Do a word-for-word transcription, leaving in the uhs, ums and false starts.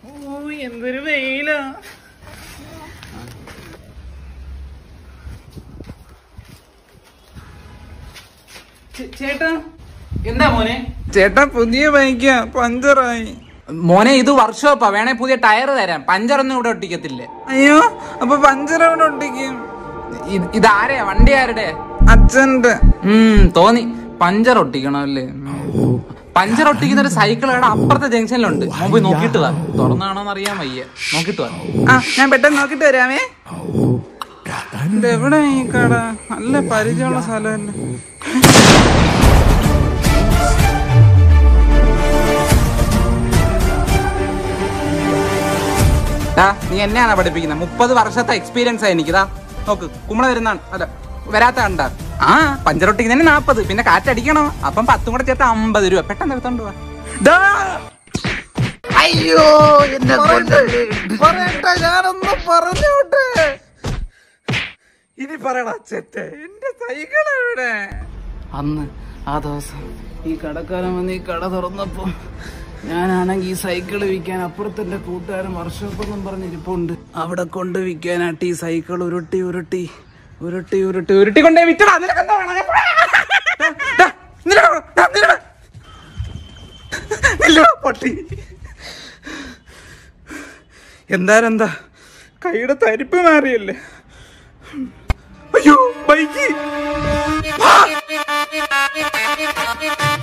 ഓ എന്തൊരു വെയിലാ. ചേട്ടാ എന്താ മോനെ? ചേട്ടാ പുതിയ ബൈക്കാ, പഞ്ചറായി. മോനെ ഇത് വർക്ക്ഷോപ്പാ, വേണേ പുതിയ ടയർ തരാം. പഞ്ചറൊന്നും ഇവിടെ ഒട്ടിക്കത്തില്ലേ. അയ്യോ അപ്പൊ പഞ്ചർ അവിടെ ഒട്ടിക്കും. ഇതാരെയാ? വണ്ടി ആരുടെ? അച്ഛന്റെ. ഉം തോന്നി പഞ്ചർ ഒട്ടിക്കണമല്ലേ. പഞ്ചർ ഒട്ടിക്കുന്ന ഒരു സൈക്കിൾ കട അപ്പുറത്തെ ജംഗ്ഷനിലുണ്ട്. മോൻ പോയി നോക്കിട്ട് വാ. തുറന്നാണോന്ന് അറിയാൻ വയ്യ, നോക്കിട്ട് വാ. ആ ഞാൻ പെട്ടെന്ന് നോക്കിട്ട് വരാമേ. ഇതെവിടെ ഈ കട? നല്ല പരിചയമുള്ള സ്ഥലമല്ലേ. നീ എന്നെയാണോ പഠിപ്പിക്കുന്നത്? മുപ്പത് വർഷത്തെ എക്സ്പീരിയൻസ് ആയി എനിക്കിതാ. നോക്ക് കുമ്മള വരുന്നാണ്. അല്ല വരാത്ത കണ്ട. ആ പഞ്ചറൊട്ടിക്കുന്നതിന് നാപ്പത്, പിന്നെ കാറ്റടിക്കണോ അപ്പം പത്തും കൂടെ ചേർത്ത് അമ്പത് രൂപ. പെട്ടെന്ന് എടുത്തോണ്ട് പോവാ. അയ്യോ എന്നെ പറയട്ടെ, ഞാനൊന്ന് പറഞ്ഞോട്ടെ. ഇനി പറയടാ ചേട്ടേ, എന്റെ സൈക്കിൾ എവിടെ? അന്ന് ആ ദിവസം ഈ കടക്കാരൻ വന്ന് ഈ കട തുറന്നപ്പോ ഞാനാണെങ്കി ഈ സൈക്കിള് വിൽക്കാൻ അപ്പുറത്തെ കൂട്ടുകാരൻ വർക്ക്ഷോപ്പ് എന്നും പറഞ്ഞിരിപ്പുണ്ട്. അവിടെ കൊണ്ട് വിൽക്കാനായിട്ട് ഈ സൈക്കിൾ ഉരുട്ടി ഉരുട്ടി ഉരുട്ടി ഉരുട്ടി ഉരുട്ടി കൊണ്ടേ വിറ്റടാ. പൊട്ടി. എന്താരെന്താ കൈയുടെ തരിപ്പ് മാറിയല്ലേ. അയ്യോ ബൈക്ക്.